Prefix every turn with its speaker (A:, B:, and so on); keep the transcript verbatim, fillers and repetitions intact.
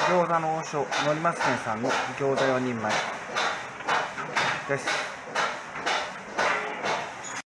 A: 餃子の王将のりまつ店さんの餃子よにんまえです。